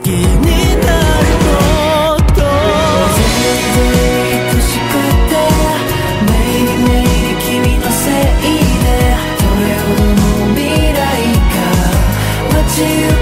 きになること全然愛しくてメイリメイリ君のせいでどれほどの未来が待ち受